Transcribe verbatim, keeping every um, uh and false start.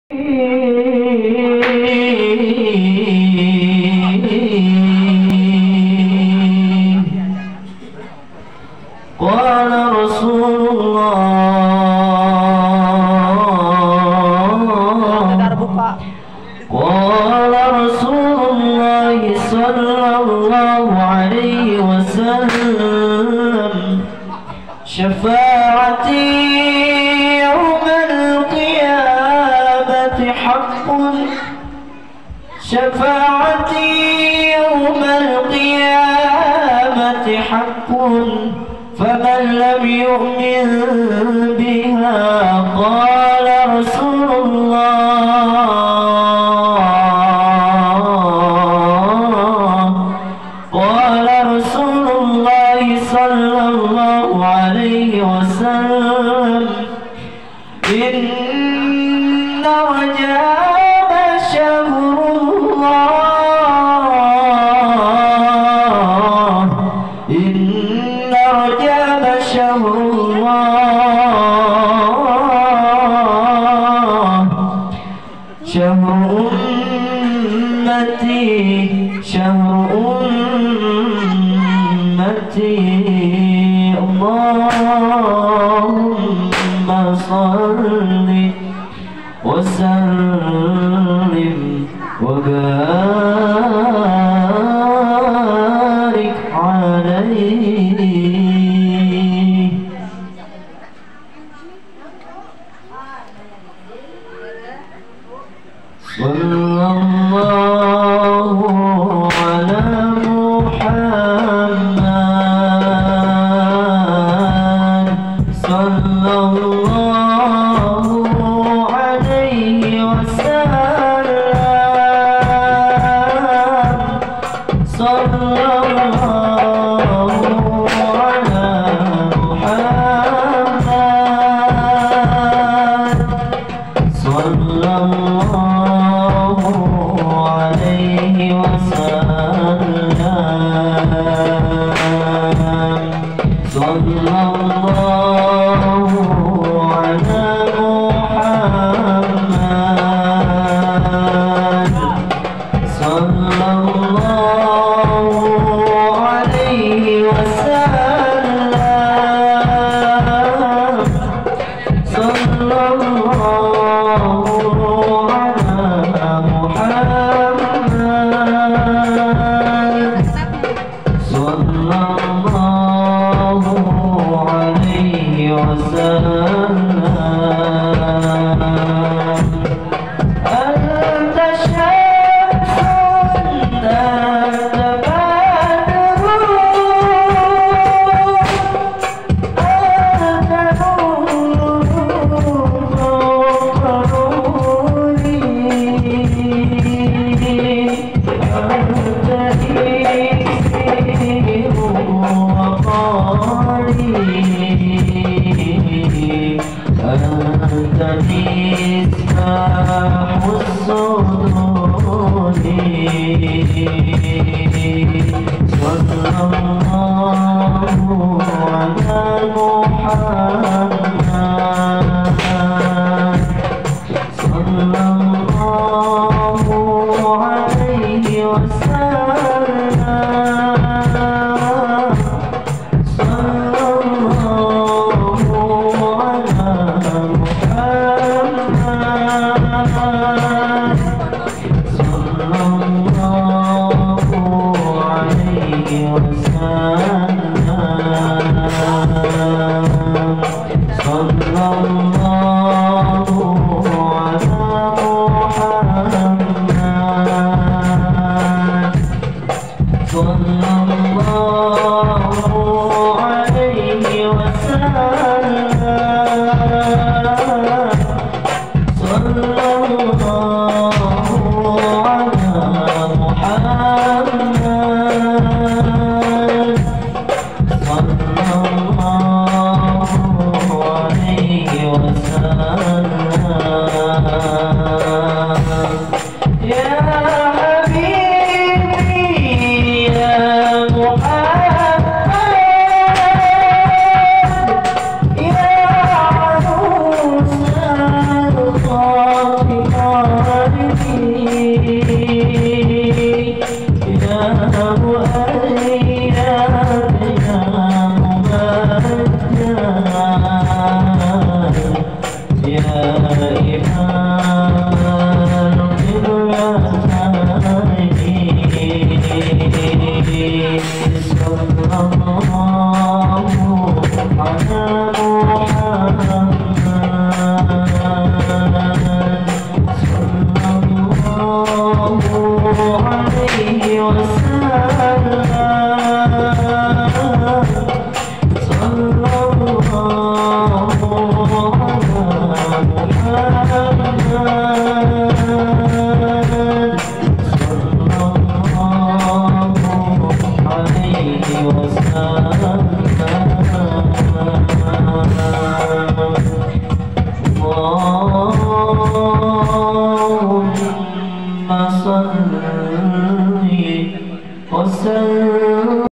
قال رسول الله قال رسول الله صلى الله عليه وسلم شفاعتي يوم القيامة حق شفاعتي يوم القيامة حق فمن لم يؤمن بها قال رسول الله قال رسول الله صلى الله عليه وسلم إن رجب شهر الله إن رجب شهر الله شهر أمتي شهر أمتي اللهم صل وسلم وبارك عليه. صلى الله على محمد صلى الله عليه وسلم صلى الله على محمد صلى الله عليه وسلم صلى الله على محمد صلى الله عليه وسلم صلى الله على محمد صلى الله عليه وسلم. أنت شمس أنت بدر أنت نور فوق نوري أنت إكسير وقاري أنت مصباح الصدور صلى الله على محمد صلى الله عليه وسلم صلى الله على محمد صلى الله عليه وسلم صلى الله على محمد صلى الله عليه وسلم صلى الله على محمد صلى الله عليه وسلم. يا حبيبي يا محمد يا عروس الخاطر عليه وسلم صلى الله على محمد صلى الله عليه وسلم اللهم صل وسلم